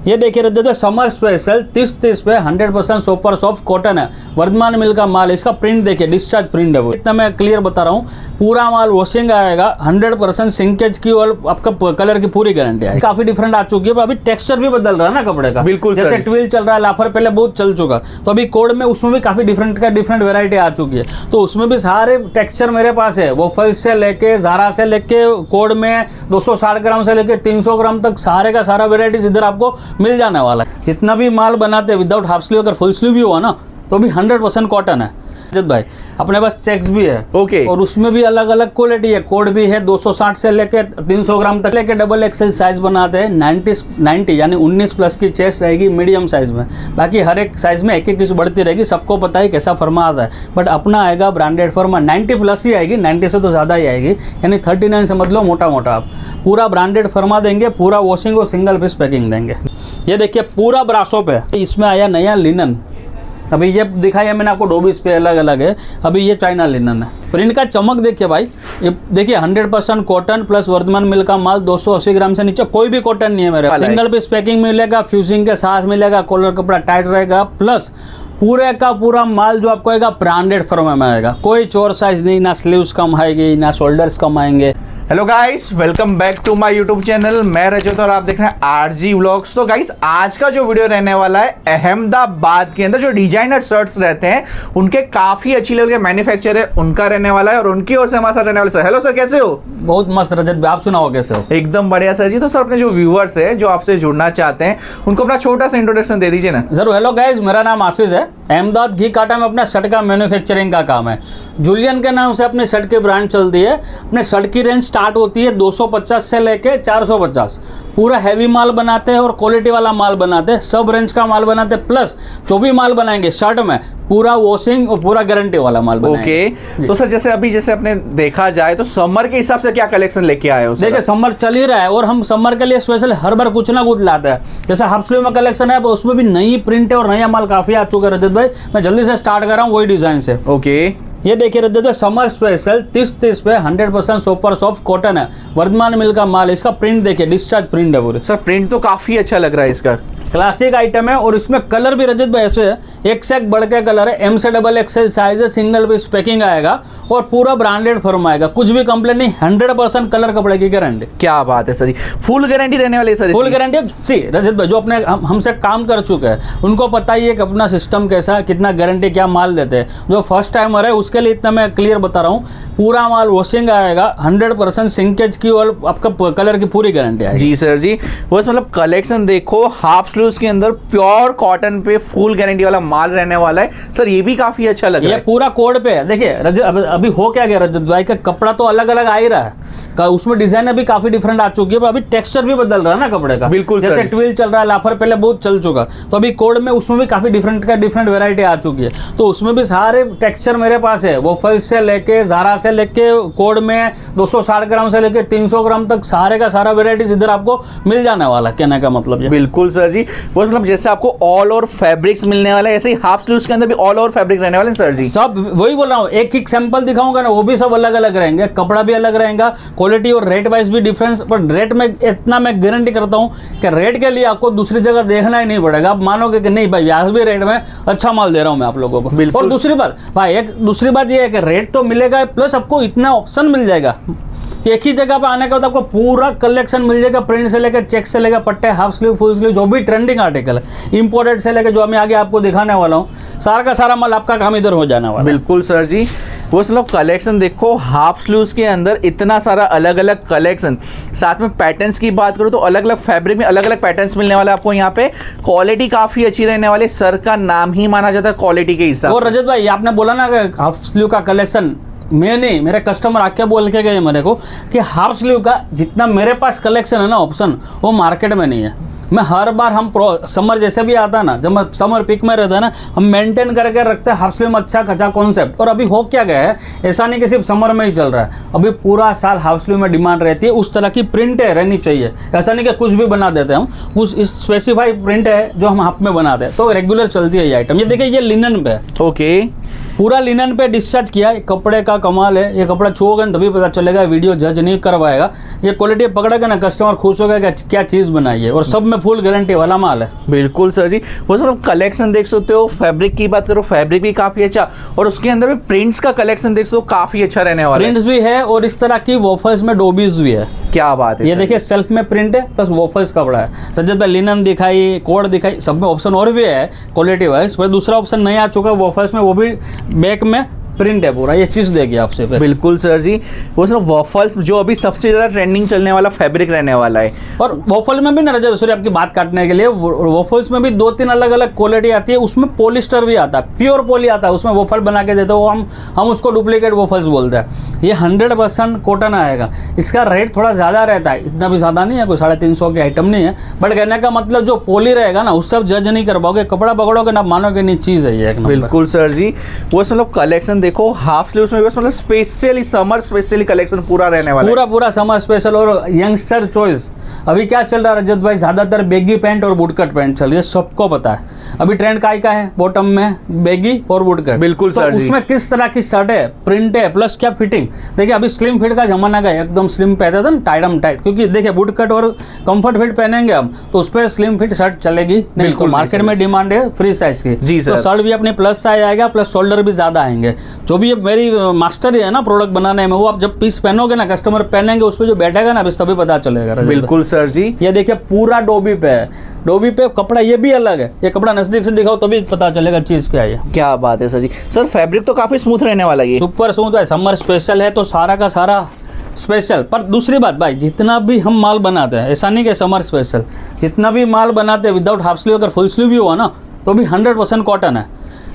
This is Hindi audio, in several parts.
ये देखिए रजत समर स्पेशल 30-30 पे 100% सुपर सॉफ्ट कॉटन है। वर्धमान मिल का माल, इसका प्रिंट देखिए, डिस्चार्ज प्रिंट है वो। इतना मैं क्लियर बता रहा हूँ, पूरा माल वॉशिंग आएगा, 100% सिंकेज की और आपका कलर की पूरी गारंटी है। काफी डिफरेंट आ चुकी है, अभी टेक्सचर भी बदल रहा है ना कपड़े का। बिल्कुल जैसे ट्विल चल रहा है, लाफर पहले बहुत चल चुका, तो अभी कोड में उसमें भी काफी डिफरेंट वेरायटी आ चुकी है। तो उसमें भी सारे टेक्सचर मेरे पास है, वो फल से लेके जारा से लेके कोड में 260 ग्राम से लेके 300 ग्राम तक सारे का सारा वेराइटीज इधर आपको मिल जाने वाला है। जितना भी माल बनाते हैं विदाउट हाफ स्लीव, अगर फुल स्लीव भी हुआ ना तो भी 100% कॉटन है रजत भाई। अपने पास चेक्स भी है, ओके। और उसमें भी अलग अलग क्वालिटी है, कोड भी है 260 से लेके 300 ग्राम तक लेके डबल एक्सेल साइज बनाते हैं। 90 यानी 19 प्लस की चेस्ट रहेगी मीडियम साइज में। बाकी हर एक साइज में एक एक इंच बढ़ती रहेगी, सबको पता है कैसा फर्मा आता है, बट अपना आएगा ब्रांडेड फर्मा 90 प्लस ही आएगी, 90 से तो ज़्यादा ही आएगी, यानी 39 समझ लो मोटा मोटा। आप पूरा ब्रांडेड फर्मा देंगे, पूरा वॉशिंग और सिंगल पीस पैकिंग देंगे। ये देखिए पूरा ब्रासो पे, इसमें आया नया लिनन, अभी ये दिखाया मैंने आपको, डोबिस पे अलग अलग है, अभी ये चाइना लिनन है। प्रिंट का चमक देखिए भाई, ये देखिए 100% कॉटन प्लस वर्धमान मिल का माल, 280 ग्राम से नीचे कोई भी कॉटन नहीं है मेरे। सिंगल पीस पैकिंग मिलेगा, फ्यूजिंग के साथ मिलेगा, कॉलर कपड़ा टाइट रहेगा, प्लस पूरे का पूरा माल जो आपको आएगा ब्रांडेड फर्मा में आएगा। कोई चोर साइज नहीं, ना स्लीव्स कम आएगी ना शोल्डर्स कम आएंगे। Hello guys, welcome back to my YouTube channel. मैं रजत और आप देख रहे हैं आरजी व्लॉग्स। तो गाइस आज का जो वीडियो रहने वाला है, अहमदाबाद के अंदर जो डिजाइनर शर्ट्स रहते हैं उनके काफी अच्छी लेवल के मैन्युफैक्चर है, उनका रहने वाला है, और उनकी ओर से हमारे साथ रहने वाले सर। हेलो सर, कैसे हो? बहुत मस्त रजत, आप सुनाओ कैसे हो? एकदम बढ़िया सर जी। तो सर अपने जो व्यूअर्स है जो आपसे जुड़ना चाहते हैं उनको अपना छोटा सा इंट्रोडक्शन दे दीजिए ना। जरूर। हेलो गाइस, मेरा नाम आशीष है। अहमदाबाद घी काटा में अपना शर्ट का मैन्युफैक्चरिंग का काम है। जूलियन के नाम से अपने शर्ट की ब्रांड चलती है। अपने शर्ट की रेंज स्टार्ट होती है 250 से लेके 450। पूरा हैवी माल बनाते हैं और क्वालिटी वाला माल बनाते हैं, सब रेंज का माल बनाते हैं, प्लस जो भी माल बनाएंगे शर्ट में पूरा वॉशिंग और पूरा गारंटी वाला माल बनाएंगे। ओके। तो सर जैसे अपने देखा जाए तो समर के हिसाब से क्या कलेक्शन लेके आए हो? देखिए समर चल ही रहा है और हम समर के लिए स्पेशल हर बार कुछ ना कुछ लाते हैं। जैसे हाफ स्लीव में कलेक्शन है, उसमें भी नई प्रिंट है और नया माल काफी आ चुका है रजत भाई। मैं जल्दी से स्टार्ट कर रहा हूँ वही डिजाइन से। ओके। ये देखिए रजत भाई, समर स्पेशल 30-30 पे 100% सुपर सॉफ्ट कॉटन है। वर्धमान मिल का माल, इसका प्रिंट देखिए, डिस्चार्ज प्रिंट है पूरे। सर प्रिंट तो काफी अच्छा लग रहा है इसका, क्लासिक आइटम है। और इसमें कलर भी रजत भाई ऐसे है, एक से एक बढ़ के कलर है। एम से डबल एक्सेल साइज है, सिंगल पीस पैकिंग आएगा और पूरा ब्रांडेड फर्म आएगा, कुछ भी कंप्लेंट नहीं, 100% कलर कपड़े की गारंटी। क्या बात है सर जी, फुल गारंटी रहने वाली है sir? Full guarantee. See Rajat भाई, जो अपने हमसे काम कर चुके हैं उनको पता ही है कि अपना सिस्टम कैसा है, कितना गारंटी, क्या माल देते हैं। जो फर्स्ट टाइमर है उसके लिए इतना मैं क्लियर बता रहा हूँ, पूरा माल वॉशिंग आएगा, 100% सिंकेज की और आपका कलर की पूरी गारंटी है। जी सर जी, बस मतलब कलेक्शन देखो, हाफ स्लीव्स के अंदर प्योर कॉटन पे फुल गारंटी वाला माल रहने वाला है सर। ये भी काफी अच्छा लग रहा है, ये पूरा कोड पे है। देखिए रजत, अभी हो क्या गया रजत भाई का कपड़ा तो अलग अलग आ ही रहा है, उसमें डिजाइन अभी काफी डिफरेंट आ चुकी है, अभी टेक्सचर भी बदल रहा है ना कपड़े का। बिल्कुल। जैसे ट्विल चल रहा है, लाफर पहले बहुत चल चुका, तो अभी कोड में उसमें भी काफी डिफरेंट वेरायटी आ चुकी है। तो उसमें भी सारे टेक्सचर मेरे पास है, वो फल से लेके जारा से लेके कोड में 260 ग्राम से लेके 300 ग्राम तक सारे का सारा वेराइटीज इधर आपको मिल जाने वाला, कहने का मतलब ये। बिल्कुल सर जी, वो मतलब जैसे आपको ऑल ओवर फैब्रिक्स मिलने वाला है, ऐसे ही हाफ स्लीव्स के अंदर भी ऑल ओवर फैब्रिक रहने वाले हैं सर जी। सब वही बोल रहा हूँ, एक एक सैंपल दिखाऊंगा ना, वो भी सब अलग अलग रहेंगे, कपड़ा भी अलग रहेगा, क्वालिटी और रेट वाइज भी डिफरेंस। पर रेट में इतना मैं गारंटी करता हूँ कि रेट के लिए आपको दूसरी जगह देखना ही नहीं पड़ेगा, आप मानोगे कि नहीं भाई वाजिबी रेट में अच्छा माल दे रहा हूँ मैं आप लोगों को। और दूसरी बात भाई, एक दूसरी बात ये है कि रेट तो मिलेगा, प्लस आपको इतना ऑप्शन मिल जाएगा। एक ही जगह पे आने के बाद आपको पूरा कलेक्शन मिल जाएगा, प्रिंट से लेकर चेक से लेकर पट्टे, हाफ स्लीव, फुल स्लीव, जो भी ट्रेंडिंग आर्टिकल है, इंपोर्टेड से लेकर जो मैं आगे आपको दिखाने वाला हूँ, सारा का सारा माल आपका काम इधर हो जाने वाला। बिल्कुल सर जी, वो मतलब कलेक्शन देखो, हाफ स्लीव्स के अंदर इतना सारा अलग अलग कलेक्शन, साथ में पैटर्न्स की बात करूँ तो अलग अलग फैब्रिक में अलग अलग पैटर्न्स मिलने वाला है आपको यहाँ पे। क्वालिटी काफी अच्छी रहने वाली, सर का नाम ही माना जाता है क्वालिटी के हिसाब से। और रजत भाई आपने बोला ना कि हाफ स्लीव का कलेक्शन, मैं नहीं, मेरे कस्टमर आके बोल के गए मेरे को कि हाफ स्लीव का जितना मेरे पास कलेक्शन है ना, ऑप्शन, वो मार्केट में नहीं है। मैं हर बार हम समर जैसे भी आता है ना, जब मैं समर पीक में रहता है ना, हम मेंटेन करके रखते हैं हाफ स्लीव में अच्छा खचा कॉन्सेप्ट। और अभी हो क्या गया है, ऐसा नहीं कि सिर्फ समर में ही चल रहा है, अभी पूरा साल हाफ स्लीव में डिमांड रहती है, उस तरह की प्रिंट है रहनी चाहिए। ऐसा नहीं कि कुछ भी बना देते हैं हम, कुछ स्पेसिफाई प्रिंट है जो हम हाफ में बनाते हैं, तो रेगुलर चलती है ये आइटम। ये देखिए, ये लिनन पे है। ओके। पूरा लिनन पे डिस्चार्ज किया, कपड़े का कमाल है। ये कपड़ा छुओगे ना तभी पता चलेगा, वीडियो जज नहीं करवाएगा। ये क्वालिटी पकड़ेगा ना कस्टमर खुश होगा कि क्या चीज़ बनाई है, और सब में फुल गारंटी वाला माल है। बिल्कुल सर जी, वो सर कलेक्शन देख सकते हो। फैब्रिक की बात करो, फैब्रिक भी काफी अच्छा, और उसके अंदर भी प्रिंट्स का कलेक्शन देख सकते हो, काफी अच्छा रहने वाला है। प्रिंट्स भी है और इस तरह की वॉफल्स में डोबीज भी है। क्या बात है, ये देखिए सेल्फ में प्रिंट है प्लस वॉफल्स कपड़ा है। रजत भाई लिनन दिखाई, कोड दिखाई, सब में ऑप्शन और भी है क्वालिटी वाइज, पर दूसरा ऑप्शन नहीं आ चुका वॉफल्स में, वो भी बैक में प्रिंट है पूरा। ये चीज़ देगी आपसे। बिल्कुल सर जी, वो सर वॉफल्स जो अभी सबसे ज़्यादा ट्रेंडिंग चलने वाला फैब्रिक रहने वाला है। और वॉफल में भी ना रजत, सॉरी आपकी बात काटने के लिए, वॉफल्स में भी 2-3 अलग अलग क्वालिटी आती है। उसमें पॉलिस्टर भी आता है, प्योर पॉली आता है, उसमें वॉफल बना के देते हो हम उसको डुप्लीकेट वॉफल्स बोलते हैं। ये 100% कॉटन आएगा। इसका रेट थोड़ा ज़्यादा रहता है, इतना भी ज़्यादा नहीं है, कोई 350 की आइटम नहीं है, बट कहने का मतलब जो पॉली रहेगा ना उससे आप जज नहीं कर पाओगे, कपड़ा पकड़ोगे ना मानोगे नहीं, चीज़ है ये। बिल्कुल सर जी, वो मतलब कलेक्शन देखो, हाफ स्लीव्स में बस मतलब स्पेशली समर स्पेशली कलेक्शन पूरा रहने वाला है। पूरा समर स्पेशल और यंगस्टर चॉइस। अभी क्या चल रहा है रजत भाई, ज्यादातर बेगी पैंट और बूटकट पैंट चल रही है, सबको पता है। अभी ट्रेंड का है बॉटम में बेगी और बूटकट। बिल्कुल सर जी, उसमें किस तरह की शर्ट है, प्रिंट है, प्लस क्या फिटिंग। देखिए अभी स्लिम फिट का जमाना का एकदम स्लिम पहनते थे ना, टाइटम टाइट, क्योंकि देखिए बूटकट और कंफर्ट फिट पहनेंगे हम तो उस पर स्लिम फिट शर्ट चलेगी नहीं। तो मार्केट में डिमांड है फ्री साइज की जी सर। तो शर्ट भी अपने प्लस साइज आएगा, प्लस शोल्डर भी ज्यादा आएंगे। जो भी मेरी मास्टर है ना प्रोडक्ट बनाने में, वो आप जब पीस पहनोगे ना, कस्टमर पहनेंगे, उस पर जो बैठेगा ना तभी पता चलेगा। बिल्कुल सर जी, ये देखिए पूरा डोबी पे है, डोबी पे कपड़ा ये भी अलग है। ये कपड़ा नजदीक से दिखाओ तभी पता चलेगा चीज क्या है। क्या बात है सर जी। सर फैब्रिक तो काफी स्मूथ रहने वाला है, सुपर स्मूथ है। समर स्पेशल है तो सारा का सारा स्पेशल। पर दूसरी बात भाई, जितना भी हम माल बनाते हैं, ऐसा नहीं कि समर स्पेशल, जितना भी माल बनाते हैं विदाउट हाफ स्लीव, अगर फुल स्लीव भी हुआ ना तो भी 100% कॉटन है।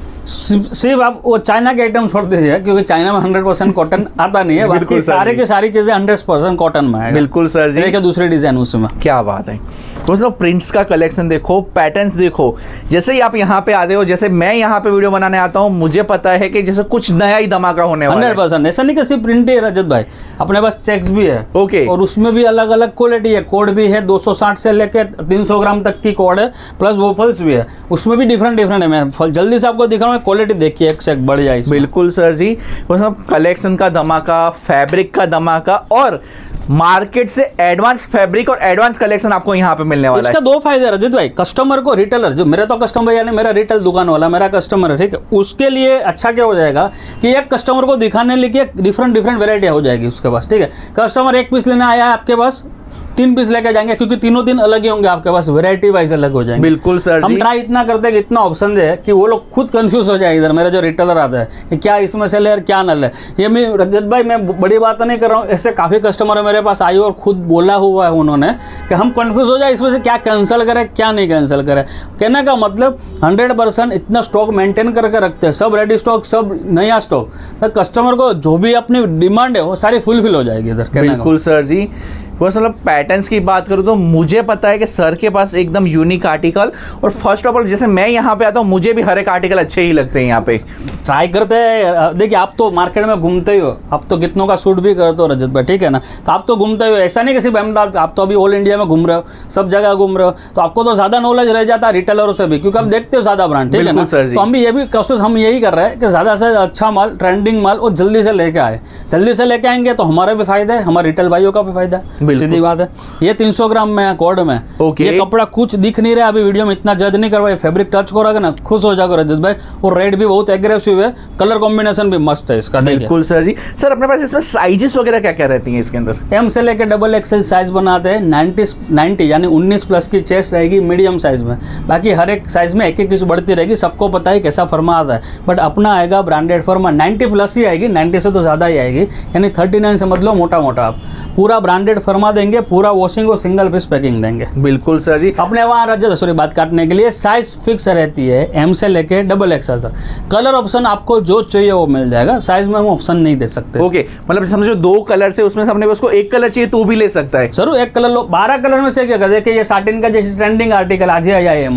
सिर्फ आप वो चाइना के आइटम छोड़ दीजिए, क्योंकि चाइना में 100% कॉटन आता नहीं है। बाकी सारे की सारी चीजें 100% कॉटन में है। बिल्कुल सर जी, देखिए दूसरे डिजाइन उसमें। क्या बात है। दोस्तों प्रिंट्स का कलेक्शन देखो, पैटर्न्स देखो। जैसे ही आप यहाँ पे आते हो, जैसे मैं यहाँ पे वीडियो बनाने आता हूँ, मुझे पता है कि जैसे कुछ नया ही धमाका होने वाला है। 100% ऐसा नहीं कि सिर्फ प्रिंट है रजत भाई, अपने पास चेक्स भी है। ओके, और उसमें भी अलग अलग क्वालिटी है, कोड भी है, 260 से लेकर 300 ग्राम तक की कोड है, प्लस वोफल्स भी है, उसमें भी डिफरेंट है। मैं जल्दी से आपको दिखा रहा हूँ, क्वालिटी देखिए एक से एक बढ़िया है। बिल्कुल सर जी, वो सब कलेक्शन का धमाका, फैब्रिक का धमाका, और मार्केट से एडवांस फैब्रिक और एडवांस कलेक्शन आपको यहाँ पे मिलने वाला है। इसका 2 फायदे रजत भाई, कस्टमर को, रिटेलर जो मेरा तो कस्टमर यानी मेरा रिटेल दुकान वाला मेरा कस्टमर है, ठीक है, उसके लिए अच्छा क्या हो जाएगा कि एक कस्टमर को दिखाने लिए डिफरेंट वैरायटी हो जाएगी उसके पास, ठीक है। कस्टमर 1 पीस लेने आया है आपके पास, 3 पीस लेके जाएंगे, क्योंकि तीनों दिन अलग ही होंगे आपके पास, वैरायटी वाइज अलग हो जाएंगे। बिल्कुल सर हम ट्राई इतना करते हैं कि इतना ऑप्शन दे कि वो लोग खुद कंफ्यूज हो जाए। इधर मेरा जो रिटेलर आता है कि क्या इसमें से ले और क्या न ले। ये मैं रजत भाई मैं बड़ी बात नहीं कर रहा हूँ, ऐसे काफ़ी कस्टमर मेरे पास आई और खुद बोला हुआ है उन्होंने कि हम कंफ्यूज हो जाए इसमें से क्या कैंसिल करें क्या नहीं कैंसिल करें। कहने का मतलब 100% इतना स्टॉक मेंटेन करके रखते हैं, सब रेडी स्टॉक, सब नया स्टॉक, तो कस्टमर को जो भी अपनी डिमांड है वो सारी फुलफिल हो जाएगी इधर। बिल्कुल सर जी, बस मतलब पैटर्न्स की बात करूँ तो मुझे पता है कि सर के पास एकदम यूनिक आर्टिकल, और फर्स्ट ऑफ ऑल जैसे मैं यहाँ पे आता हूँ मुझे भी हर एक आर्टिकल अच्छे ही लगते हैं यहाँ पे। ट्राई करते हैं। देखिए आप तो मार्केट में घूमते ही हो, आप तो कितनों का शूट भी करते हो रजत भाई, ठीक है ना, तो आप तो घूमते हो, ऐसा नहीं कि सिर्फ अहमदाबाद, आप तो अभी ऑल इंडिया में घूम रहे हो, सब जगह घूम रहे हो, तो आपको तो ज़्यादा नॉलेज रह जाता है रिटेलरों से भी, क्योंकि आप देखते हो ज़्यादा ब्रांड, ठीक है ना। तो हम भी ये भी कोशिश हम यही कर रहे हैं कि ज़्यादा से अच्छा माल, ट्रेंडिंग माल और जल्दी से लेके आए। जल्दी से लेके आएंगे तो हमारा भी फायदा है, हमारे रिटेल भाइयों का भी फायदा है, सीधी बात है। ये 300 ग्राम में है, कोड में। ये कपड़ा कुछ दिख नहीं रहा अभी वीडियो में, इतना जज नहीं करवाए, फैब्रिक टच करोगे ना खुश हो जाओगे रजत भाई। और रेट भी बहुत एग्रेसिव है, कलर कॉम्बिनेशन भी मस्त है इसका। बिल्कुल सर जी। सर अपने पास इसमें साइजेस वगैरह क्या क्या रहती हैं इसके अंदर? M से लेकर XXL साइज बनाते हैं। 90 यानी 19 प्लस की चेस्ट रहेगी मीडियम साइज में, बाकी हर एक साइज में एक चीज बढ़ती रहेगी। सबको पता है कैसा फर्मा आता है, बट अपना आएगा ब्रांडेड फर्मा, 90 प्लस ही आएगी, 90 से तो ज़्यादा ही आएगी, यानी 39 समझ लो मोटा मोटा। आप पूरा ब्रांडेड फर्मा देंगे, पूरा वॉशिंग और सिंगल पीस पैकिंग देंगे। बिल्कुल सर जी। अपने वहाँ रजत सॉरी बात काटने के लिए साइज फिक्स रहती है, M से लेके XXL तक। कलर ऑप्शन आपको जो चाहिए वो मिल जाएगा, साइज में हम ऑप्शन नहीं दे सकते। ओके, मतलब समझो 2 कलर से उसमें से अपने उसको 1 कलर चाहिए तो भी ले सकता है। जरूर 1 कलर लो, 12 कलर में से क्या। देखिए ये साटिन का जैसे ट्रेंडिंग आर्टिकल आज ही आया है माल,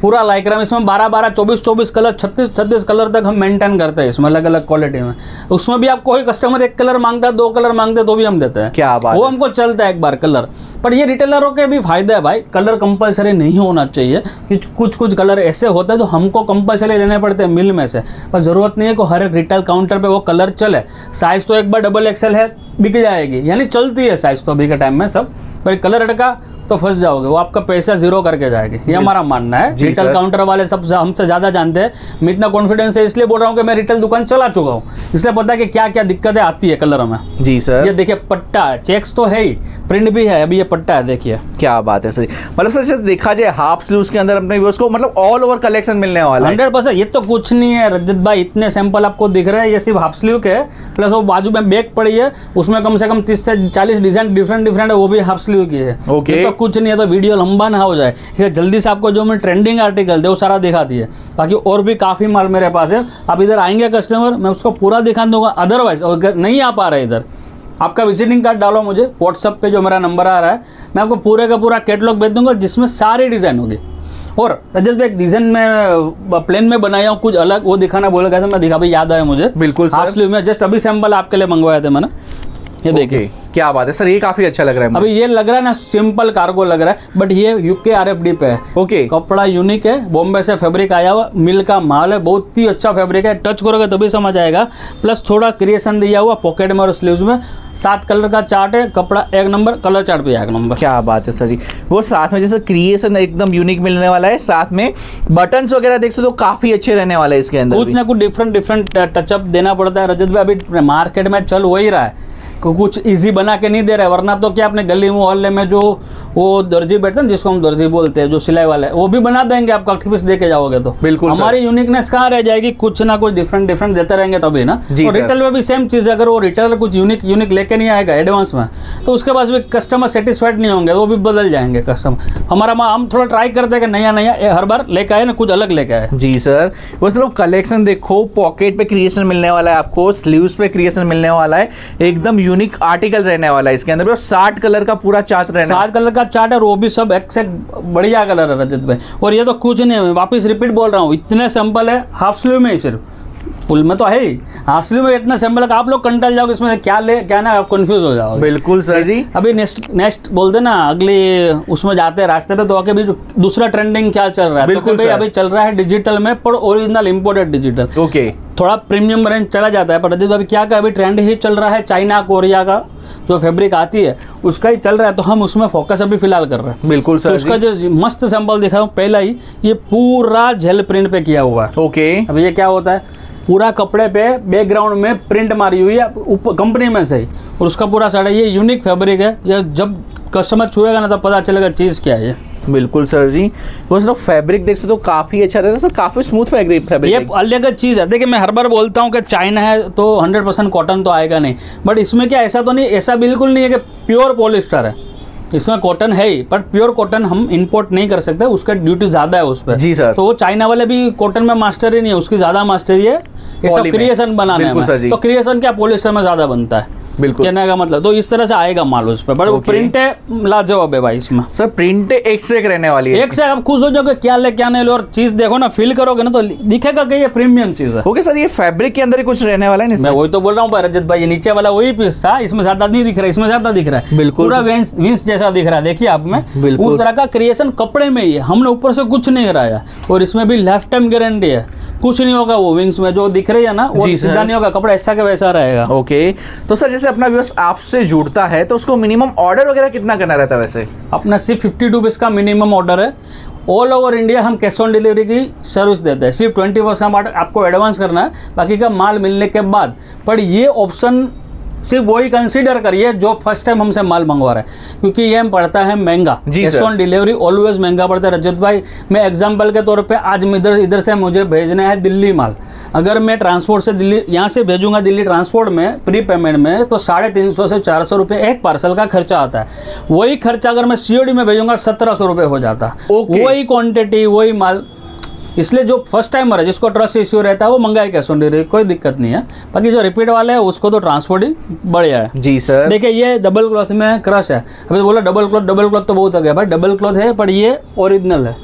पूरा लाइक्रा में। इसमें 12-12, 24-24 कलर, 36-36 कलर तक हम मेंटेन करते हैं इसमें, अलग अलग क्वालिटी में। उसमें भी आप कोई कस्टमर एक कलर मांगता है, 2 कलर मांगते हैं तो भी हम देते हैं। क्या बात वो है। हमको चलता है एक बार कलर। पर ये रिटेलरों के भी फायदा है भाई, कलर कंपलसरी नहीं होना चाहिए कि कुछ कलर ऐसे होते हैं तो हमको कंपलसरी लेने पड़ते हैं मिल में से, पर ज़रूरत नहीं है कि हर एक रिटेल काउंटर पे वो कलर चले। साइज़ तो एक बार XXL है, बिक जाएगी, यानी चलती है साइज़ तो अभी के टाइम में सब, पर कलर अटका तो फंस जाओगे, वो आपका पैसा जीरो करके जाएगी, ये हमारा मानना है। रिटेल काउंटर वाले सब हमसे ज़्यादा जानते हैं। मैं इतना कॉन्फिडेंस है इसलिए बोल रहा हूँ कि मैं रिटेल दुकान चला चुका हूँ, इसलिए पता है कि क्या क्या दिक्कतें आती है कलर में। जी सर। ये देखिए पट्टा, चेक्स तो है ही, प्रिंट भी है, अभी ये पट्टा है देखिए। क्या बात है सर, मतलब सर जैसे देखा जाए हाफ स्लीव्स के अंदर अपने व्यूअर्स को मतलब ऑल ओवर कलेक्शन मिलने वाला है। 100%। ये तो कुछ नहीं है रजत भाई, इतने सैंपल आपको दिख रहे हैं, ये सिर्फ हाफ स्लीव के, प्लस वो बाजू में बैग पड़ी है, उसमें कम से कम 30 से 40 डिजाइन डिफरेंट है, वो भी हाफ स्लीव की है। ओके। तो कुछ नहीं है, तो वीडियो लंबा ना हो जाए, इसलिए जल्दी से आपको जो मैं ट्रेंडिंग आर्टिकल थे वो सारा दिखा दिए। बाकी और भी काफ़ी माल मेरे पास है, आप इधर आएंगे कस्टमर मैं उसको पूरा दिखा दूंगा। अदरवाइज अगर नहीं आ पा रहा है इधर, आपका विजिटिंग कार्ड डालो मुझे व्हाट्सअप पे, जो मेरा नंबर आ रहा है, मैं आपको पूरे का पूरा कैटलॉग भेज दूंगा जिसमें सारी डिज़ाइन होगी। और रजत भाई एक डिज़ाइन में प्लेन में बनाया हूँ कुछ अलग, वो दिखाना बोला गया था, मैं दिखा भाई, याद आया मुझे। बिल्कुल सर। हाफ स्लीव में जस्ट अभी सैंपल आपके लिए मंगवाए थे मैंने, ये देखिए। क्या बात है सर, ये काफी अच्छा लग रहा है। अभी ये लग रहा है ना सिंपल कार्गो लग रहा है, बट ये यूके RFD पे है। ओके। कपड़ा यूनिक है, बॉम्बे से फैब्रिक आया हुआ, मिल का माल है, बहुत ही अच्छा फैब्रिक है, टच करोगे तभी समझ आएगा। प्लस थोड़ा क्रिएशन दिया हुआ पॉकेट में और स्लीव्स में, 7 कलर का चार्ट है, कपड़ा एक नंबर, कलर चार्ट भी एक नंबर। क्या बात है सर जी, वो साथ में जैसे क्रिएशन एकदम यूनिक मिलने वाला है, साथ में बटन्स वगैरह देख सकते हो काफी अच्छे रहने वाला है इसके अंदर। कुछ ना कुछ डिफरेंट टचअप देना पड़ता है रजत भाई, अभी मार्केट में चल वही रहा है, कुछ इजी बना के नहीं दे रहा है, वरना तो क्या अपने गली मोहल्ले में जो वो दर्जी बैठते हैं, जिसको हम दर्जी बोलते हैं, जो सिलाई वाले, वो भी बना देंगे, आप कट पीस दे के जाओगे तो। बिल्कुल हमारी यूनिकनेस कहाँ रह जाएगी, कुछ ना कुछ डिफरेंट देते रहेंगे तभी ना। और रिटेल में भी सेम चीज़ है, अगर वो रिटेलर कुछ यूनिक लेके नहीं आएगा एडवांस में, तो उसके पास भी कस्टमर सेटिस्फाइड नहीं होंगे, वो भी बदल जाएंगे कस्टमर। हमारा हम थोड़ा ट्राई करते हैं कि नया हर बार लेके आए ना, कुछ अलग लेके आए। जी सर, बस लोग कलेक्शन देखो, पॉकेट पे क्रिएशन मिलने वाला है आपको, स्लीव्स पे क्रिएशन मिलने वाला है, एकदम यूनिक आर्टिकल रहने वाला है इसके अंदर। 60 कलर का पूरा चार्ट रहना, 60 कलर का चार्ट है, और वो भी सब एक से बढ़िया कलर है रजत भाई। और ये तो कुछ नहीं है, वापस रिपीट बोल रहा हूँ, इतने सैंपल है हाफ स्लीव में ही, सिर्फ फुल में तो है ही, हाफ स्लीव में इतना सैंपल है, आप लोग कंटाल जाओगे इसमें क्या ना, आप कंफ्यूज हो जाओगे। बिल्कुल सर जी। अभी नेक्स्ट बोलते ना, अगली उसमें जाते हैं रास्ते पे, तो आगे भी दूसरा ट्रेंडिंग क्या चल रहा है। बिल्कुल तो अभी चल रहा है डिजिटल में, पर ओरिजिनल इंपोर्टेड डिजिटल। ओके। थोड़ा प्रीमियम रेंज चला जाता है, पर रजत भाई क्या अभी ट्रेंड ही चल रहा है, चाइना कोरिया का जो फैब्रिक आती है उसका ही चल रहा है, तो हम उसमें फोकस अभी फिलहाल कर रहे हैं। बिल्कुल सर। तो उसका जो मस्त सैंपल दिखा हूँ पहला ही, ये पूरा जेल प्रिंट पे किया हुआ है। ओके। अब ये क्या होता है, पूरा कपड़े पे बैकग्राउंड में प्रिंट मारी हुई है ऊपर कंपनी में से ही, और उसका पूरा साड़ा, ये यूनिक फैब्रिक है, ये जब कस्टमर छुएगा ना तब पता चलेगा चीज़ क्या है। बिल्कुल सर जी, वो सिर्फ फैब्रिक देख सकते हो काफी अच्छा रहता है सर, काफी स्मूथ फैब्रिक। ये अलग चीज़ है। देखिए मैं हर बार बोलता हूँ कि चाइना है तो 100% कॉटन तो आएगा नहीं, बट इसमें क्या ऐसा तो नहीं, ऐसा बिल्कुल नहीं है कि प्योर पॉलिस्टर है, इसमें कॉटन है ही, पर प्योर कॉटन हम इंपोर्ट नहीं कर सकते, उसका ड्यूटी ज़्यादा है उस पर। जी सर। तो वो चाइना वाले भी कॉटन में मास्टर ही नहीं है, उसकी ज़्यादा मास्टरी है ये सब क्रिएशन बनाने में। तो क्रिएशन क्या पॉलिस्टर में ज़्यादा बनता है, बिल्कुल कहने का मतलब, तो इस तरह से आएगा माल उस पर, बट वो प्रिंट है लाजवाब है भाई इसमें। सर प्रिंट एक से एक रहने वाली है, एक से आप खुश हो जाओगे, क्या ले क्या नहीं ले, और चीज देखो ना, फील करोगे ना तो दिखेगा कि ये प्रीमियम चीज है। ओके सर, ये फैब्रिक के अंदर ही कुछ रहने वाला है। मैं वही तो बोल रहा हूँ रजत भाई, ये नीचे वाला वही पीस था, इसमें ज्यादा नहीं दिख रहा है, इसमें ज्यादा दिख रहा है। बिल्कुल पूरा विंस जैसा दिख रहा है, देखिए आप में उस तरह का क्रिएशन कपड़े में ही है, हमने ऊपर से कुछ नहीं कराया, और इसमें भी लाइफ टाइम गारंटी है, कुछ नहीं होगा। वो विंग्स में जो दिख रही है ना, वो सीधा नहीं होगा, कपड़ा ऐसा का वैसा रहेगा। ओके, तो सर जैसे अपना व्यूअर्स आपसे जुड़ता है तो उसको मिनिमम ऑर्डर वगैरह कितना करना रहता है वैसे? अपना सिर्फ 50 रुपीज़ का मिनिमम ऑर्डर है। ऑल ओवर इंडिया हम कैश ऑन डिलीवरी की सर्विस देते हैं। सिर्फ 20% आपको एडवांस करना है, बाकी का माल मिलने के बाद। पर ये ऑप्शन सिर्फ वही कंसीडर करिए जो फर्स्ट टाइम हमसे माल मंगवा रहा है, क्योंकि ये हम पड़ता है महंगा। कैश ऑन डिलीवरी ऑलवेज महंगा पड़ता है रजत भाई। मैं एग्जांपल के तौर पे आज इधर से मुझे भेजना है दिल्ली माल, अगर मैं ट्रांसपोर्ट से दिल्ली यहाँ से भेजूंगा दिल्ली ट्रांसपोर्ट में प्री पेमेंट में, तो 350 से 400 रुपये एक पार्सल का खर्चा आता है। वही खर्चा अगर मैं COD में भेजूंगा 1700 रुपये हो जाता। वही क्वान्टिटी वही माल, इसलिए जो फर्स्ट टाइमर है जिसको ट्रस्ट इश्यू रहता है वो मंगाए कैश ऑन डिलीवरी, कोई दिक्कत नहीं है। बाकी जो रिपीट वाले है उसको तो ट्रांसपोर्ट ही बढ़िया है। जी सर। देखिए ये डबल क्लॉथ में क्रश है, अभी तो बोला डबल क्लॉथ तो बहुत हो गया भाई, डबल क्लॉथ है पर ये ओरिजिनल है,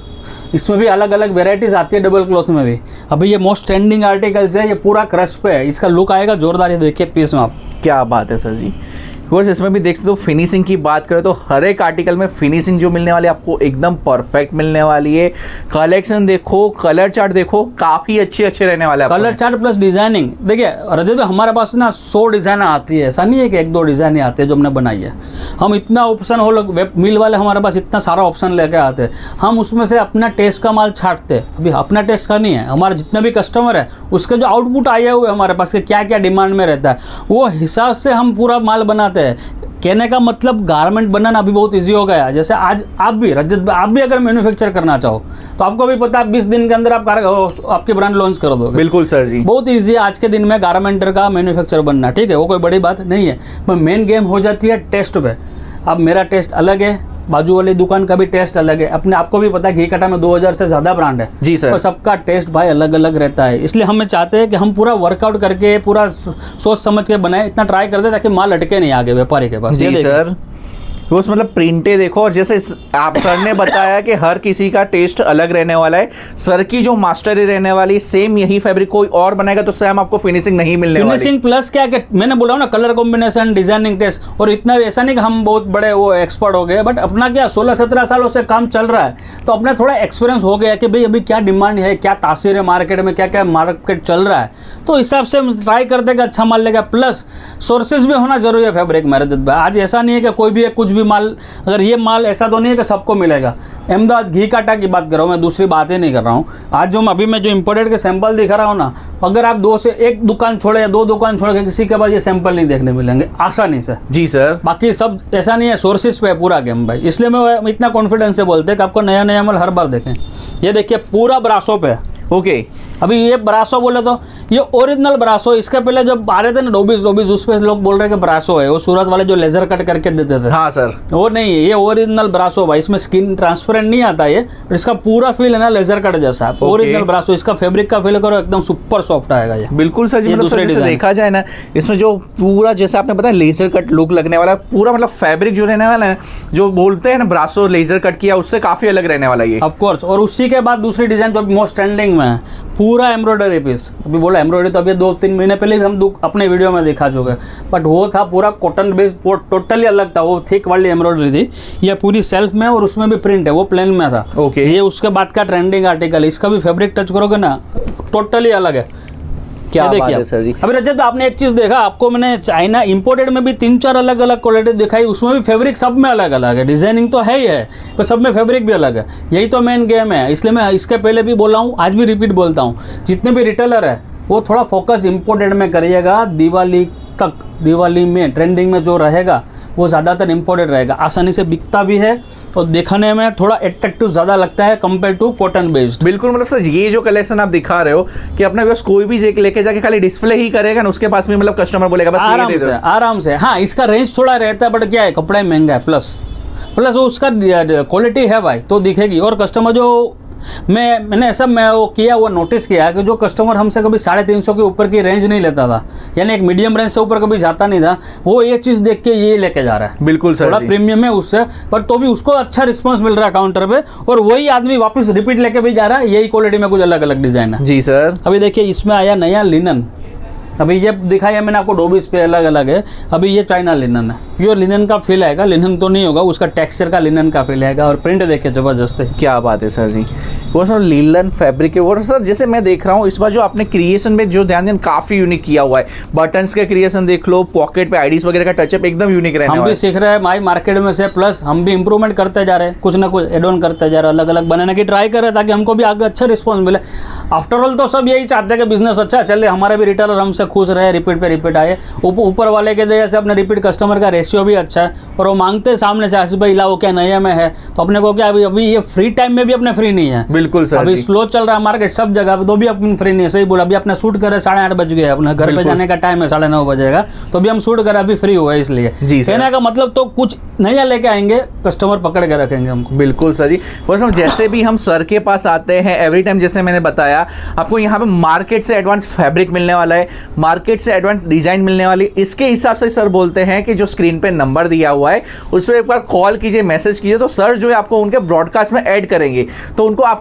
इसमें भी अलग अलग वेराइटीज आती है डबल क्लॉथ में भी। अभी ये मोस्ट ट्रेंडिंग आर्टिकल्स है, ये पूरा क्रश पे है, इसका लुक आएगा जोरदार। ये देखिए पीस में आप, क्या बात है सर जी। व्यूअर्स इसमें भी देख सकते हो फिनिशिंग की बात करें तो हर एक आर्टिकल में फिनिशिंग जो मिलने वाली है आपको एकदम परफेक्ट मिलने वाली है। कलेक्शन देखो, कलर चार्ट देखो, काफी अच्छे रहने वाले हैं। कलर चार्ट प्लस डिजाइनिंग देखिए रजत भाई, हमारे पास ना 100 डिजाइन आती है, ऐसा नहीं है कि 1-2 डिजाइन ही आते हैं जो हमने बनाई है। हम इतना ऑप्शन हो लोग वेब मिल वाले हमारे पास इतना सारा ऑप्शन लेके आते हैं, हम उसमें से अपना टेस्ट का माल छांटते हैं। अभी अपना टेस्ट का नहीं है, हमारे जितने भी कस्टमर है उसके जो आउटपुट आए हुए हमारे पास के क्या क्या डिमांड में रहता है वो हिसाब से हम पूरा माल बनाते हैं। कहने का मतलब गारमेंट बनाना अभी बहुत इजी हो गया। जैसे आज आप भी रजत, आप भी अगर मैन्युफैक्चर करना चाहो तो आपको भी पता है 20 दिन के अंदर आप आपकी ब्रांड लॉन्च कर दोगे। बिल्कुल सर जी, बहुत इजी है आज के दिन में गारमेंटर का मैन्युफैक्चर बनना, ठीक है, वो कोई बड़ी बात नहीं है। पर मेन गेम हो जाती है टेस्ट पे। अब मेरा टेस्ट अलग है, बाजू वाली दुकान का भी टेस्ट अलग है, अपने आपको भी पता है घी कटा में 2000 से ज़्यादा ब्रांड है जी सर। तो सबका टेस्ट भाई अलग अलग रहता है। इसलिए हम चाहते हैं कि हम पूरा वर्कआउट करके पूरा सोच समझ के बनाए, इतना ट्राई करते ताकि माल अटके नहीं आगे व्यापारी के पास। जी सर, वो मतलब प्रिंटे देखो, और जैसे आप सर ने बताया कि हर किसी का टेस्ट अलग रहने वाला है। सर की जो मास्टरी रहने वाली सेम यही फैब्रिक कोई और बनाएगा तो सेम आपको फिनिशिंग नहीं मिलने वाली। फिनिशिंग प्लस क्या कि मैंने बोला ना कलर कॉम्बिनेशन, डिजाइनिंग टेस्ट, और इतना ऐसा नहीं कि हम बहुत बड़े वो एक्सपर्ट हो गए, बट अपना क्या 16-17 सालों से काम चल रहा है तो अपना थोड़ा एक्सपीरियंस हो गया कि भाई अभी क्या डिमांड है, क्या तासीर है मार्केट में, क्या क्या मार्केट चल रहा है, तो हिसाब से हम ट्राई करते कि अच्छा माल लेगा। प्लस सोर्सेज भी होना जरूरी है फैब्रिक में रजत भाई। आज ऐसा नहीं है कि कोई भी है कुछ भी माल, अगर ये माल ऐसा तो नहीं है कि सबको मिलेगा। अहमदाबाद घी काटा की बात कर रहा हूँ मैं, दूसरी बात ही नहीं कर रहा हूँ। आज जो अभी मैं जो इंपोर्टेड के सैंपल दिखा रहा हूँ ना, अगर आप 2 से 1 दुकान छोड़े या 2 दुकान छोड़ के किसी के पास ये सैंपल नहीं देखने मिलेंगे आसानी से। जी सर, बाकी सब ऐसा नहीं है, सोर्सेज पे है पूरा गेम भाई। इसलिए मैं इतना कॉन्फिडेंस से बोलते हैं कि आपको नया नया माल हर बार देखें। ये देखिए पूरा ब्रासो पे है। ओके अभी ये ब्रासो बोले तो ये ओरिजिनल ब्रासो, इसके पहले जब आ रहे थे ना डोबीज उस पे लोग बोल रहे हैं कि ब्रासो है, वो सूरत वाले जो लेजर कट करके देते थे। हाँ सर, वो नहीं है, ये ओरिजिनल ब्रासो भाई। इसमें स्किन ट्रांसपेरेंट नहीं आता ये, इसका पूरा फील है ना लेजर कट जैसा। ओरिजिनल ब्रासो, इसका फैब्रिक का फील करो एकदम सुपर सॉफ्ट आएगा ये। बिल्कुल सर जी, मतलब जैसे देखा जाए ना इसमें जो पूरा जैसे आपने बताया लेजर कट लुक लगने वाला है पूरा, मतलब फैब्रिक जो रहने वाला है जो बोलते हैं ना ब्रासो लेजर कट किया उससे काफी अलग रहने वाला है ऑफकोर्स। और उसी के बाद दूसरी डिजाइन जो मोस्ट ट्रेंडिंग में है पूरा एम्ब्रॉयडरी पीस। अभी बोला एम्ब्रॉयडरी तो अभी 2-3 महीने पहले भी हम अपने वीडियो में दिखा चुके हैं, बट वो था पूरा कॉटन बेस्ड, टोटली अलग था, वो थिक वाली एम्ब्रॉयडरी थी। ये पूरी सेल्फ में और उसमें भी प्रिंट है, वो प्लेन में था। ओके ये उसके बाद का ट्रेंडिंग आर्टिकल, इसका भी फैब्रिक टच करोगे ना टोटली अलग है। क्या बात है सर जी। अभी रजत आपने एक चीज देखा, आपको मैंने चाइना इंपोर्टेड में भी 3-4 अलग अलग क्वालिटी दिखाई, उसमें भी फैब्रिक सब में अलग अलग है, डिजाइनिंग तो है ही है पर सब में फैब्रिक भी अलग है। यही तो मेन गेम है। इसलिए मैं इसके पहले भी बोला हूँ, आज भी रिपीट बोलता हूँ, जितने भी रिटेलर है वो थोड़ा फोकस इंपोर्टेड में करिएगा। दिवाली तक, दिवाली में ट्रेंडिंग में जो रहेगा वो ज़्यादातर इंपोर्टेड रहेगा, आसानी से बिकता भी है और देखने में थोड़ा एट्रैक्टिव ज़्यादा लगता है कंपेयर टू कॉटन बेस्ड। बिल्कुल, मतलब सर ये जो कलेक्शन आप दिखा रहे हो कि अपना व्यूअर्स कोई भी लेके जाके खाली डिस्प्ले ही करेगा ना, उसके पास भी मतलब कस्टमर बोलेगा बस आराम से। हाँ इसका रेंज थोड़ा रहता है बट क्या है कपड़ा महंगा है, प्लस वो उसका क्वालिटी है भाई तो दिखेगी। और कस्टमर जो मैंने ऐसा वो किया, वो नोटिस किया कि जो कस्टमर हमसे कभी 350 के ऊपर की रेंज नहीं लेता था, यानी एक मीडियम रेंज से ऊपर कभी जाता नहीं था, वो ये चीज़ देख के ये लेके जा रहा है। बिल्कुल सर, थोड़ा प्रीमियम है उससे, पर तो भी उसको अच्छा रिस्पांस मिल रहा है काउंटर पे, और वही आदमी वापस रिपीट लेके भी जा रहा है। यही क्वालिटी में कुछ अलग अलग डिजाइन है। जी सर, अभी देखिए इसमें आया नया लिनन। अभी ये दिखाया मैंने आपको डोबीज पे अलग अलग है। अभी ये चाइना लिनन है, प्योर लिनन का फील आएगा, लिनन तो नहीं होगा, उसका टेक्सचर का लिनन का फील आएगा। और प्रिंट देखिए जबरदस्त है। क्या बात है सर जी, वो सर लिनन फैब्रिक है। और सर जैसे मैं देख रहा हूँ इस बार जो आपने क्रिएशन में जो ध्यान काफी यूनिक किया हुआ है, बटन्स के क्रिएशन देख लो, पॉकेट पे आईडीज वगैरह का टचअप एकदम यूनिक रहने वाला है। हम भी सीख रहे हैं माई मार्केट में से, प्लस हम भी इंप्रूवमेंट करते जा रहे हैं, कुछ ना कुछ एड ऑन करते जा रहे हैं, अलग अलग बनाने की ट्राई कर रहे हैं ताकि हमको भी आगे अच्छा रिस्पॉन्स मिले। आफ्टर ऑल तो सब यही चाहते हैं कि बिजनेस अच्छा चले, हमारे भी रिटेलर हमसे खुश रहे, रिपीट आए, ऊपर वाले के दया से अपने रिपीट कस्टमर का रेशियो भी अच्छा है। और वो मांगते सामने से आसिफ भाई लाओ क्या नया में है, तो अपने को क्या अभी ये फ्री टाइम में भी अपने फ्री नहीं है। बिल्कुल सर, अभी स्लो चल रहा है मार्केट सब जगह, तो भी अपन फ्री नहीं है। सही बोला, अभी अपने शूट करे 8:30 बज गए, अपने घर पे जाने का टाइम है 9:30 बजेगा, तो भी हम शूट करे अभी फ्री हुआ है। इसलिए कहने का मतलब तो कुछ नया लेके आएंगे, कस्टमर पकड़ के रखेंगे हमको। बिल्कुल सर जी, बस जैसे भी हम सर के पास आते हैं एवरी टाइम, जैसे मैंने बताया आपको यहाँ पे मार्केट से एडवांस फैब्रिक मिलने वाला है, मार्केट से एडवांस डिजाइन मिलने वाली। इसके हिसाब से सर बोलते हैं कि जो स्क्रीन पे नंबर दिया हुआ है उस पर एक बार कॉल कीजिए, मैसेज कीजिए, तो सर जो है आपको उनके ब्रॉडकास्ट में ऐड करेंगे, तो उनको आपको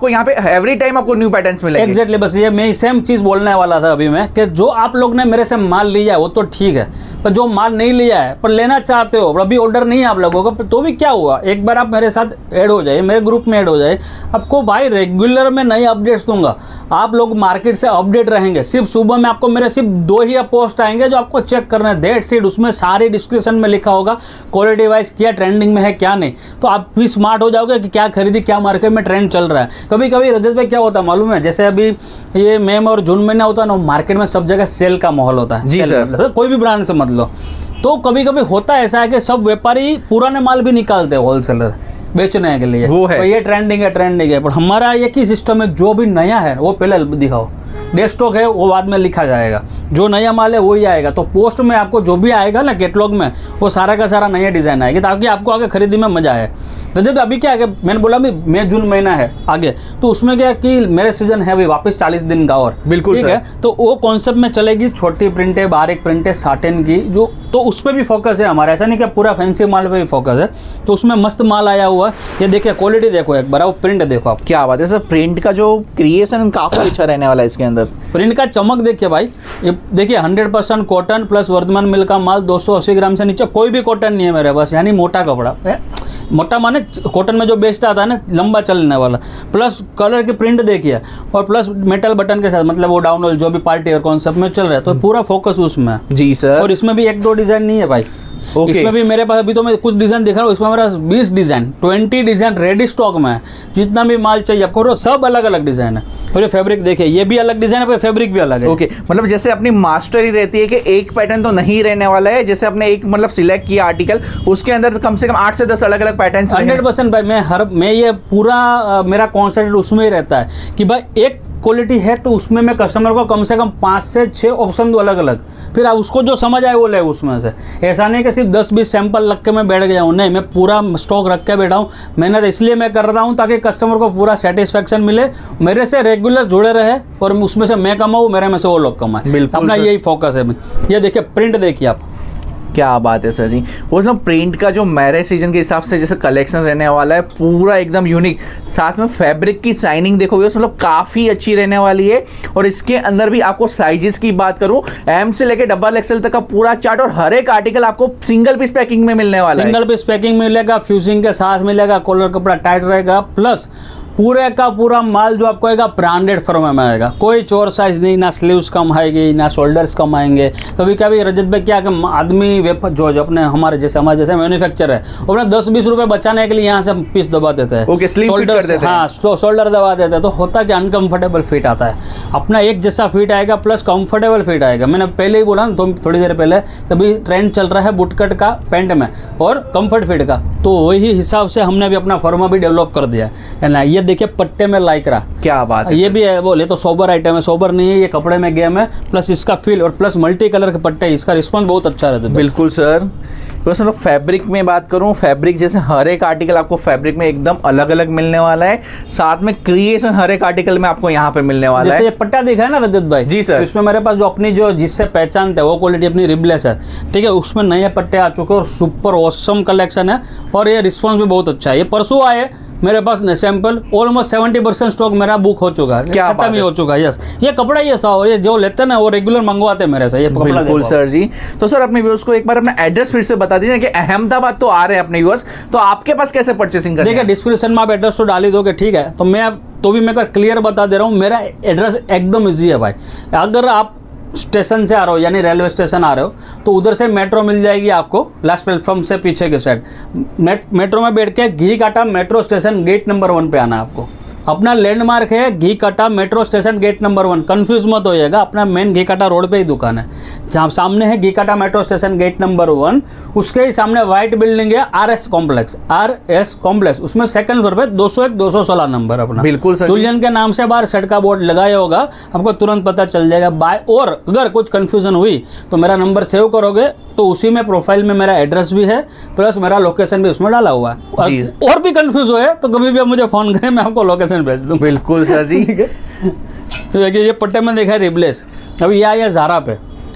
आपको यहाँ पे एवरी टाइम आपको न्यू पैटर्न्स मिलेंगे। एग्जैक्टली, बस ये मैं सेम चीज बोलने वाला था अभी मैं, कि जो आप लोग ने मेरे से माल लिया है वो तो ठीक है, पर जो माल नहीं लिया है पर लेना चाहते हो, अभी ऑर्डर नहीं है आप लोगों का, तो भी क्या हुआ, एक बार आप मेरे साथ ऐड हो जाए, मेरे ग्रुप में ऐड हो जाए, आपको भाई रेगुलर में नए अपडेट्स दूंगा, आप लोग मार्केट से अपडेट रहेंगे। सिर्फ सुबह में आपको मेरे सिर्फ 2 ही पोस्ट आएंगे जो आपको चेक करना है, दैट्स इट। उसमें सारी डिस्क्रिप्शन में लिखा होगा क्वालिटी वाइज क्या ट्रेंडिंग में है क्या नहीं, तो आप भी स्मार्ट हो जाओगे कि क्या खरीदी, क्या मार्केट में ट्रेंड चल रहा है। कभी कभी रजत भाई क्या होता है मालूम है, जैसे अभी ये मई और जून महीना होता है ना, मार्केट में सब जगह सेल का माहौल होता है। जी सर, कोई भी ब्रांड से मत लो, तो कभी कभी होता है ऐसा है कि सब व्यापारी पुराने माल भी निकालते हैं होलसेलर बेचने के लिए, वो है तो ये ट्रेंडिंग है, पर हमारा एक ही सिस्टम है, जो भी नया है वो पहले दिखाओ, डे स्टॉक है वो बाद में लिखा जाएगा, जो नया माल है वही आएगा। तो पोस्ट में आपको जो भी आएगा ना कैटलॉग में, वो सारा का सारा नया डिज़ाइन आएगी, ताकि आपको आगे खरीदी में मजा आए। तो जब अभी क्या है, मैंने बोला मई जून महीना है आगे, तो उसमें क्या कि मेरे सीजन है अभी वापस 40 दिन का और, बिल्कुल ठीक है, तो वो कॉन्सेप्ट में चलेगी, छोटी प्रिंट है, बारीक प्रिंट है, साटिन की, जो तो उस पर भी फोकस है हमारा, ऐसा नहीं कि पूरा फैंसी माल पे भी फोकस है। तो उसमें मस्त माल आया हुआ, ये देखिए क्वालिटी देखो एक बार, वो प्रिंट देखो आप, क्या बात है सर, प्रिंट का जो क्रिएशन काफी अच्छा रहने वाला है इसके अंदर। प्रिंट का चमक देखिए भाई, ये देखिए 100% कॉटन प्लस वर्धमान मिल का माल, 280 ग्राम से नीचे कोई भी कॉटन नहीं है मेरे पास, यानी मोटा कपड़ा है। मोटा माने कॉटन में जो बेस्ट आता है ना, लंबा चलने वाला, प्लस कलर की प्रिंट देखिए, और प्लस मेटल बटन के साथ, मतलब वो डाउन जो भी पार्टी और कॉन्सेप्ट में चल रहा है, तो पूरा फोकस उसमें है। जी सर, और इसमें भी 1-2 डिजाइन नहीं है भाई, इसमें भी मेरे पास अभी तो मैं कुछ डिजाइन दिखा रहा हूँ, इसमें मेरा 20 डिजाइन 20 डिजाइन रेडी स्टॉक में है, जितना भी माल चाहिए आपको सब अलग अलग डिजाइन है। और ये फैब्रिक देखिए, ये भी अलग डिजाइन है, फैब्रिक भी अलग है। ओके, मतलब जैसे अपनी मास्टरी रहती है कि एक पैटर्न तो नहीं रहने वाला है, जैसे आपने एक मतलब सिलेक्ट किया आर्टिकल, उसके अंदर कम से कम 8 से 10 अलग अलग पैटर्न। 100% भाई, मैं ये पूरा मेरा कॉन्सेप्ट उसमें ही रहता है कि भाई एक क्वालिटी है तो उसमें मैं कस्टमर को कम से कम 5 से 6 ऑप्शन दो अलग अलग, फिर आप उसको जो समझ आए वो ले उसमें से। ऐसा नहीं कि सिर्फ 10-20 सैंपल रख के मैं बैठ गया हूँ, नहीं, मैं पूरा स्टॉक रख के बैठा हूँ। मेहनत इसलिए मैं कर रहा हूँ ताकि कस्टमर को पूरा सेटिस्फेक्शन मिले, मेरे से रेगुलर जुड़े रहे, और उसमें से मैं कमाऊँ, मेरे में से वो लोग कमाए, अपना यही फोकस है। ये देखिए प्रिंट देखिए आप, क्या बात है सर जी, वो ना प्रिंट का जो मैरिज सीजन के हिसाब से जैसे कलेक्शन रहने वाला है पूरा एकदम यूनिक, साथ में फैब्रिक की शाइनिंग देखोगे मतलब काफ़ी अच्छी रहने वाली है। और इसके अंदर भी आपको साइजेस की बात करूं, एम से लेके XXL तक का पूरा चार्ट, और हर एक आर्टिकल आपको सिंगल पीस पैकिंग में मिलने वाला है। सिंगल पीस पैकिंग मिलेगा, फ्यूजिंग के साथ मिलेगा, कॉलर कपड़ा टाइट रहेगा, प्लस पूरे का पूरा माल जो आपको आएगा ब्रांडेड फर्म में आएगा, कोई चोर साइज नहीं, ना स्लीव्स कम आएगी ना शोल्डर्स कम आएंगे। कभी कभी रजत भाई क्या कि आदमी जो अपने हमारे जैसे मैन्युफैक्चर है, वो अपना 10-20 रुपये बचाने के लिए यहाँ से पीस दबा देते हैं, ओके, स्लीव फिट कर देते हैं, हाँ शोल्डर दबा देते हैं, तो होता कि अनकंफर्टेबल फिट आता है। अपना एक जैसा फिट आएगा प्लस कंफर्टेबल फिट आएगा। मैंने पहले ही बोला ना, तो थोड़ी देर पहले, कभी ट्रेंड चल रहा है बुटकट का पैंट में और कंफर्ट फिट का, तो वही हिसाब से हमने भी अपना फर्मा भी डेवलप कर दिया है ना। ये देखिए पट्टे में लाइक्रा, क्या बात है, ये भी है, बोले तो सोबर आइटम है, सोबर नहीं है, ये कपड़े में गेम है, प्लस इसका फील और प्लस मल्टी कलर के पट्टे, इसका रिस्पॉन्स बहुत अच्छा रहता है। बिल्कुल सर, बस मतलब फैब्रिक में बात करूं, फैब्रिक जैसे हर एक आर्टिकल आपको फैब्रिक में एकदम अलग अलग मिलने वाला है, साथ में क्रिएशन हर एक आर्टिकल में आपको यहाँ पे मिलने वाला है। जैसे ये पट्टा दिखा है ना रजत भाई, जी सर, इसमें मेरे पास जो अपनी जो जिससे पहचानते हैं वो क्वालिटी अपनी रिबलेस है, ठीक है, उसमें नए पट्टे आ चुके हैं और सुपर ऑसम कलेक्शन है, और ये रिस्पॉन्स भी बहुत अच्छा है। ये परसों आए मेरे पास सैंपल, ऑलमोस्ट 70% स्टॉक मेरा बुक हो चुका है, क्या खत्म ही हो चुका है। यस, ये कपड़ा ही ऐसा, और ये जो लेते हैं ना वो रेगुलर मंगवाते हैं मेरे से ये कपड़ा। बिल्कुल सर जी, तो सर अपने व्यूअर्स को एक बार अपना एड्रेस फिर से बता दीजिए कि अहमदाबाद तो आ रहे हैं अपने व्यूअर्स, तो आपके पास कैसे परचेसिंग करें? देखिए डिस्क्रिप्शन में आप एड्रेस तो डाल ही दोगे, ठीक है, तो मैं तो भी मैं क्लियर बता दे रहा हूँ, मेरा एड्रेस एकदम ईजी है भाई। अगर आप स्टेशन से आ रहे हो, यानी रेलवे स्टेशन आ रहे हो, तो उधर से मेट्रो मिल जाएगी आपको, लास्ट प्लेटफॉर्म से पीछे के साइड मेट्रो में बैठ के घी Kata metro station gate number 1 पे आना है आपको। अपना लैंडमार्क है Ghee Kata metro station gate number 1, confuse मत होइएगा, अपना मेन घी काटा रोड पे ही दुकान है, जहाँ सामने है Ghee Kata metro station gate number 1, उसके ही सामने व्हाइट बिल्डिंग है RS कॉम्प्लेक्स, उसमें सेकंड फ्लोर पे 201-216 नंबर अपना। बिल्कुल सर, जुलियन के नाम से बाहर सेट का बोर्ड लगाया होगा, आपको तुरंत पता चल जाएगा। बाय और अगर कुछ कंफ्यूजन हुई तो मेरा नंबर सेव करोगे, तो उसी में प्रोफाइल में मेरा एड्रेस भी है, प्लस मेरा लोकेशन भी उसमें डाला हुआ है। और भी कंफ्यूज हुए तो कभी भी आप मुझे फोन करें, मैं आपको लोकेशन भेज दूँ। बिल्कुल सर जी, तो देखिए ये पट्टे में देखा है रिबलेस, अभी ये आया ज़ारा पे,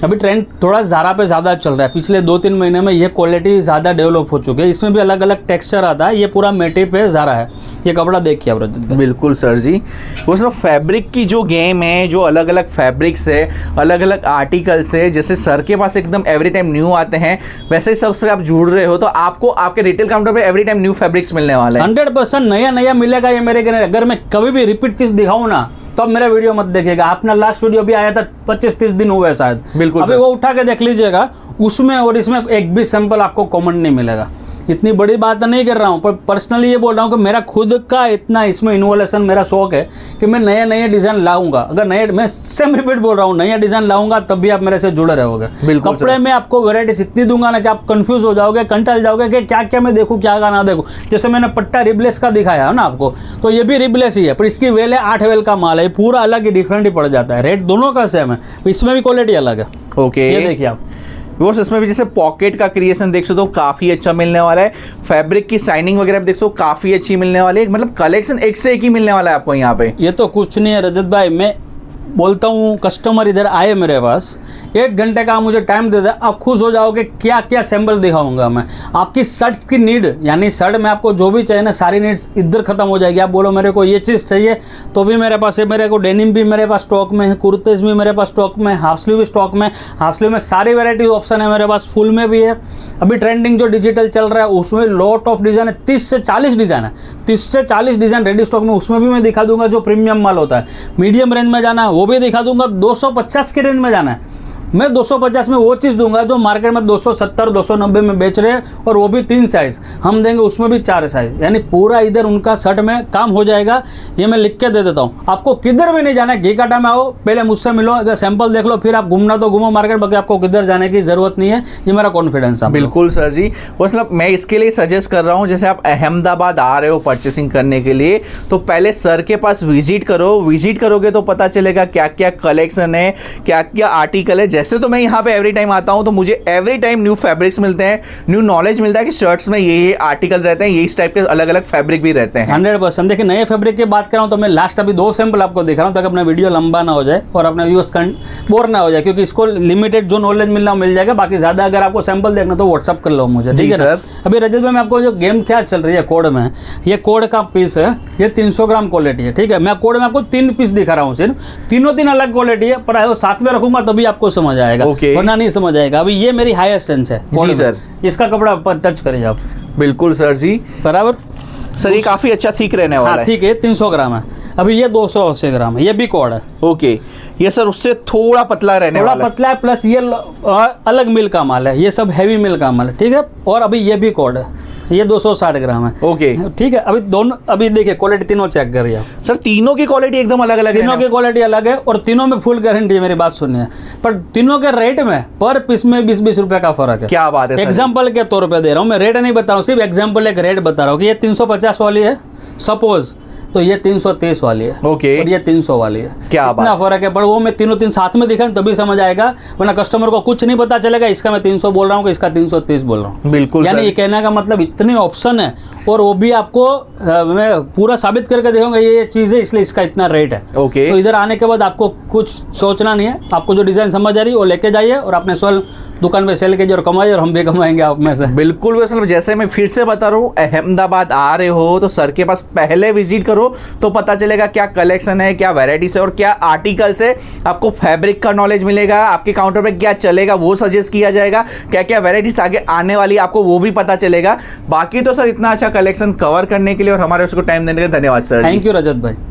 अभी ट्रेंड थोड़ा ज़ारा पे ज़्यादा चल रहा है, पिछले 2-3 महीने में ये क्वालिटी ज़्यादा डेवलप हो चुकी है। इसमें भी अलग अलग टेक्सचर आता है, ये पूरा मेटे पे ज़ारा है। ये कपड़ा देखिए आप रजत भाई। बिल्कुल सर जी, वो सर फैब्रिक की जो गेम है, जो अलग अलग फैब्रिक्स है, अलग अलग आर्टिकल्स है, जैसे सर के पास एकदम एवरी टाइम न्यू आते हैं, वैसे ही सबसे आप जुड़ रहे हो तो आपको आपके रिटेल काउंटर पे एवरी टाइम न्यू फैब्रिक्स मिलने वाले हैं। 100% नया नया मिलेगा ये मेरे घर। अगर मैं कभी भी रिपीट चीज़ दिखाऊँ ना तो अब मेरा वीडियो मत देखिएगा। अपना लास्ट वीडियो भी आया था 25-30 दिन हुए शायद, बिल्कुल अभी वो उठा के देख लीजिएगा, उसमें और इसमें एक भी सैंपल आपको कॉमन नहीं मिलेगा। इतनी बड़ी बात नहीं कर रहा हूँ, पर पर्सनली ये बोल रहा हूँ कि मेरा खुद का इतना इसमें इन्वोल्यूशन, मेरा शौक है कि मैं नए नए डिज़ाइन लाऊंगा। अगर नए, मैं सेम रिपीट बोल रहा हूँ, नया डिज़ाइन लाऊंगा तब भी आप मेरे से जुड़े रहोगे। बिल्कुल कपड़े में आपको वैराइटीज इतनी दूंगा ना कि आप कंफ्यूज हो जाओगे, कंटल जाओगे कि क्या क्या मैं देखूँ क्या ना देखूँ। जैसे मैंने पट्टा रिबलेस का दिखाया है ना आपको, तो ये भी रिबलेस ही है, पर इसकी वेल है 8 वेल का माल है, पूरा अलग ही डिफरेंट ही पड़ जाता है। रेट दोनों का सेम है, इसमें भी क्वालिटी अलग है। ओके, ये देखिए आप। वो इसमें भी जैसे पॉकेट का क्रिएशन देख सकते हो, काफ़ी अच्छा मिलने वाला है। फैब्रिक की साइनिंग वगैरह देख सकते हो, काफ़ी अच्छी मिलने वाली है। मतलब कलेक्शन एक से एक ही मिलने वाला है आपको यहाँ पे। ये तो कुछ नहीं है रजत भाई, मैं बोलता हूँ कस्टमर इधर आए मेरे पास, 1 घंटे का मुझे टाइम दे दे, आप खुश हो जाओगे क्या क्या सैंपल दिखाऊंगा मैं। आपकी शर्ट्स की नीड, यानी शर्ट में आपको जो भी चाहिए ना, सारी नीड्स इधर खत्म हो जाएगी। आप बोलो मेरे को ये चीज़ चाहिए तो भी मेरे पास है, मेरे को डेनिम भी मेरे पास स्टॉक में है, कुर्तेज भी मेरे पास स्टॉक में, हाफ स्लीव भी स्टॉक में। हाफ स्लीव में सारी वेराइटी ऑप्शन है मेरे पास, फुल में भी है। अभी ट्रेंडिंग जो डिजिटल चल रहा है उसमें लॉट ऑफ डिज़ाइन है, 30 से 40 डिज़ाइन है, 30 से 40 डिज़ाइन रेडी स्टॉक में। उसमें भी मैं दिखा दूंगा जो प्रीमियम माल होता है। मीडियम रेंज में जाना है वो भी दिखा दूंगा, 250 के रेंज में जाना है मैं 250 में वो चीज़ दूंगा जो मार्केट में 270 290 में बेच रहे हैं, और वो भी 3 साइज़ हम देंगे, उसमें भी 4 साइज़। यानी पूरा इधर उनका शर्ट में काम हो जाएगा। ये मैं लिख के दे देता हूँ, आपको किधर भी नहीं जाना है। घी काटा में आओ, पहले मुझसे मिलो, अगर सैंपल देख लो, फिर आप घूमना तो घूमो मार्केट, बाकी आपको किधर जाने की जरूरत नहीं है। ये मेरा कॉन्फिडेंस है। बिल्कुल सर जी, मतलब मैं इसके लिए सजेस्ट कर रहा हूँ, जैसे आप अहमदाबाद आ रहे हो परचेसिंग करने के लिए, तो पहले सर के पास विजिट करो। विजिट करोगे तो पता चलेगा क्या क्या कलेक्शन है, क्या क्या आर्टिकल है। जैसे तो मैं यहाँ पे एवरी टाइम आता हूँ तो मुझे एवरी टाइम न्यू फैब्रिक्स मिलते हैं, न्यू नॉलेज मिलता है कि शर्ट्स में ये आर्टिकल रहते हैं, ये इस टाइप के अलग अलग फैब्रिक भी रहते हैं। 100%। देखिए नए फैब्रिक की बात कर रहा हूँ तो मैं लास्ट अभी 2 सैंपल आपको दिखा रहा हूँ ताकि अपना वीडियो लंबा ना हो जाए और अपने व्यूअर्स बोर ना हो जाए, क्योंकि इसको लिमिटेड जो नॉलेज मिलना मिल जाएगा। बाकी ज्यादा अगर आपको सैंपल देखना तो व्हाट्सअप कर लो मुझे, ठीक है सर। अभी रजत भाई मैं आपको जो गेम क्या चल रही है कोड में, ये कोड का पीस है, ये 300 ग्राम क्वालिटी है, ठीक है। मैं कोड में आपको 3 पीस दिखा रहा हूँ, सिर्फ तीनों अलग क्वालिटी है, पर वो साथ में रखूंगा तभी आपको समझ आएगा, वरना नहीं समझ आएगा। अभी ये मेरी हाईएस्ट रेंज है जी सर, इसका कपड़ा पर टच करिए आप। बिल्कुल सर जी, बराबर सर। ये काफी अच्छा थिक रहने वाला है, ठीक है। 300 ग्राम है। अभी ये 280 ग्राम है, ये भी कोड है। ओके, ये सर उससे थोड़ा पतला रहने वाला है, थोड़ा पतला है, प्लस ये अलग मिल का माल है, ये सब हैवी मिल का माल है, ठीक है। और अभी ये भी कोड है, ये 260 ग्राम है। ओके, ठीक है। अभी दोनों, अभी देखिए क्वालिटी तीनों चेक करिए आप। सर तीनों की क्वालिटी एकदम अलग अलग है, तीनों की क्वालिटी अलग है और तीनों में फुल गारंटी है, मेरी बात सुनिए। पर तीनों के रेट में पर पीस में 20-20 रुपए का फर्क है। क्या बात है। एग्जाम्पल के तौर पे दे रहा हूँ मैं, रेट नहीं बता रहा हूँ, सिर्फ एग्जाम्पल एक रेट बता रहा हूँ कि ये 350 वाली है सपोज, तो ये 330 वाली है। ओके, और ये 300 वाली है। क्या इतना फर्क है, पर वो मैं तीनों साथ में दिखाऊं तभी समझ आएगा, वरना कस्टमर को कुछ नहीं पता चलेगा इसका मैं 300 बोल रहा हूँ कि इसका 330 बोल रहा हूँ। बिल्कुल, यानी ये कहने का मतलब इतनी ऑप्शन है, और वो भी आपको मैं पूरा साबित करके देखूंगा ये चीज़ है, इसलिए इसका इतना रेट है। ओके, तो इधर आने के बाद आपको कुछ सोचना नहीं है, आपको जो डिज़ाइन समझ आ रही है वो लेके जाइए और अपने स्वयं दुकान पे सेल कीजिए और कमाइए, और हम भी कमाएंगे आप में से। बिल्कुल वैसे जैसे मैं फिर से बता रहा हूँ, अहमदाबाद आ रहे हो तो सर के पास पहले विजिट करो तो पता चलेगा क्या कलेक्शन है, क्या वैराइटीज है और क्या आर्टिकल्स है। आपको फैब्रिक का नॉलेज मिलेगा, आपके काउंटर पे क्या चलेगा वो सजेस्ट किया जाएगा, क्या क्या वैराइटीज आगे आने वाली है आपको वो भी पता चलेगा। बाकी तो सर इतना अच्छा कलेक्शन कवर करने के लिए और हमारे उसको टाइम देने के लिए धन्यवाद सर। थैंक यू रजत भाई।